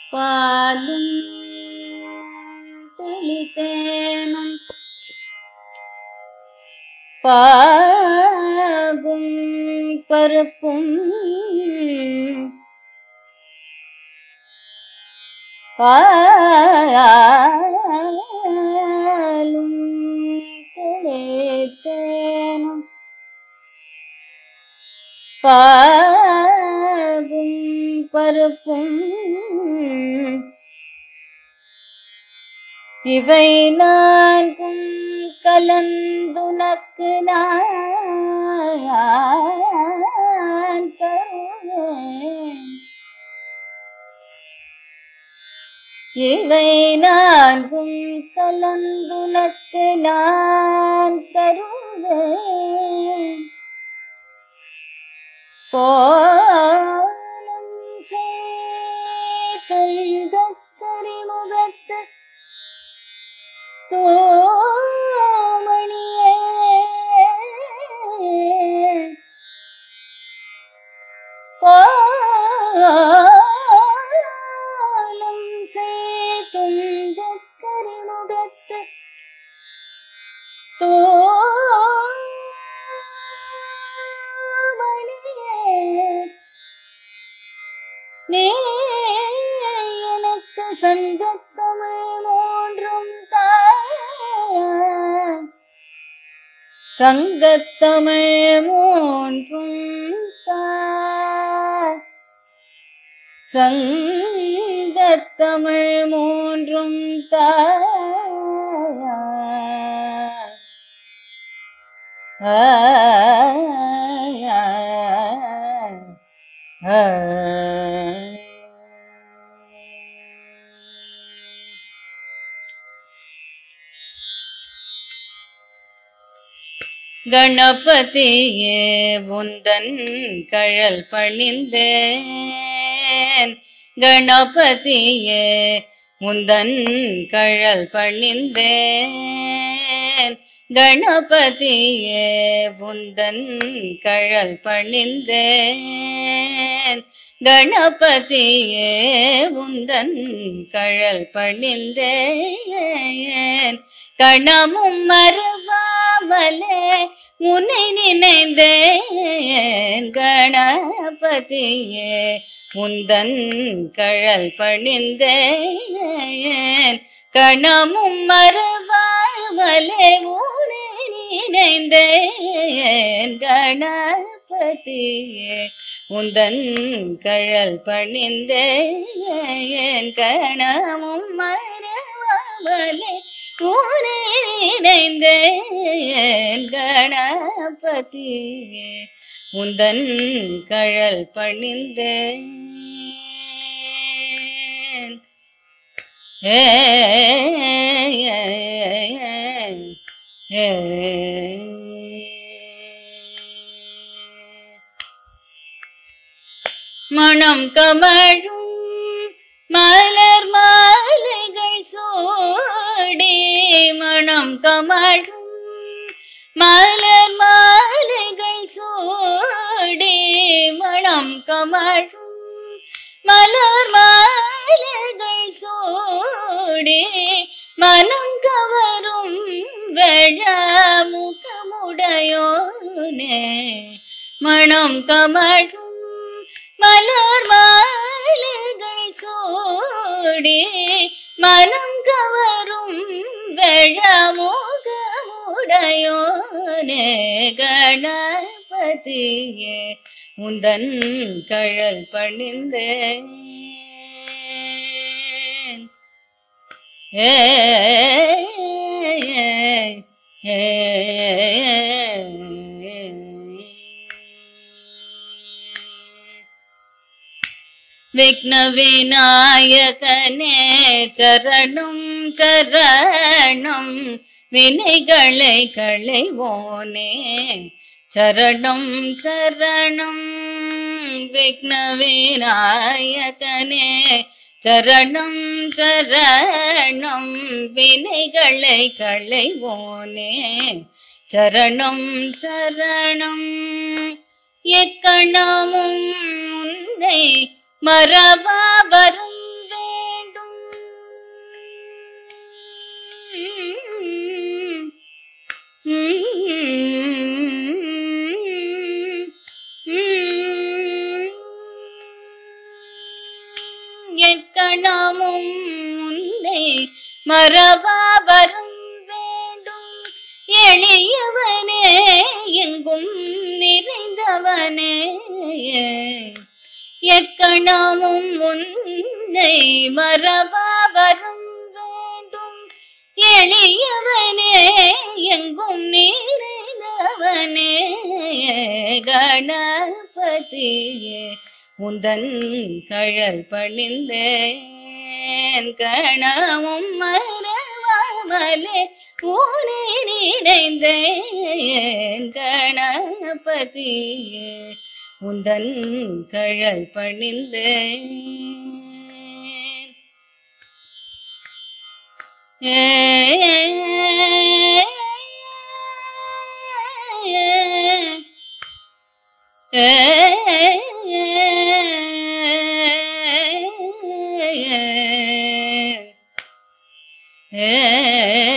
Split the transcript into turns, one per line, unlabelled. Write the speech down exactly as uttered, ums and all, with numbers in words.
பாலும் தெளித்தேனும் பாகும் பருப்பும் பாலும் தெளித்தேனும் பாகும் பருப்பும் இவை நான்கும் கலந்துனக்கு நான் தருவேன். இவை நான்கும் கலந்துனக்கு நான் தருவேன். கோலம் சேத்துங்கக்கரிமுகத்து தோமணியே கோலம் சேத்துங்கக்கரிமுகத்து தோ நீ எனக்கு சங்கத்தமிழ் மூன்றும் தாய், சங்கத்தமிழ் மூன்றும் தாய், சங்கத்தமிழ் மூன்றும் தாய். ஆ கணபதியே உந்தன் கழல் பணிந்தேன். கணபதியே உந்தன் கழல் பணிந்தேன். கணபதியே உந்தன் கழல் பணிந்தேன். கணபதியே உந்தன் கழல் பணிந்தேன். கணமும் மறுவாமலே உன்னை நினைந்தேன். கணபதியே உந்தன் கழல் பணிந்தேன். கணமும் மறுவாமலே உன்னை நினைந்தேன். கணபதியே உந்தன் கழல் பணிந்தேன். கணமும் மறுவாமலே உன்னை நினைந்தேன். கணபதியே உந்தன் கழல் பணிந்தேன். ஏ மணம் கமழும் மலர் மாலைகள் சூடி, மணம் கமழும் மலர் மாலைகள் சூடி, மணம் கமழும் மலர் மாலைகள் சூடி, மனம் கவரும் வெள்ளமுகமுடையோனே. மணம் கமழும் மலர் மாலைகள் சூடி, மனம் கவரும் வெள்ளமுகமுடையோனே. கணபதியே உந்தன் கழல் பணிந்தேன். ஏ ஏ விக்ன விநாயகனே சரணம் சரணம், வினைகளை களைவோனே சரணம் சரணம். விக்ன விநாயகனே சரணம் சரணம், வினைகளை களைவோனே சரணம் சரணம். எக்கணமும் உன்னை மறவா வருவேன். மறவா வரம் வேண்டும் எளியவனே எங்கும் நிறைந்தவனே எக்கணமும் உன்னை மறவா வரம் வேண்டும் எளியவனே எங்கும் நிறைந்தவனே கணபதியே உந்தன் கழல் பணிந்தேன் கணமும் மறவாமலே ஊனே நினைந்தேன் கணபதியே உந்தன் கழல் பணிந்தேன் ஏ ஏ ஏ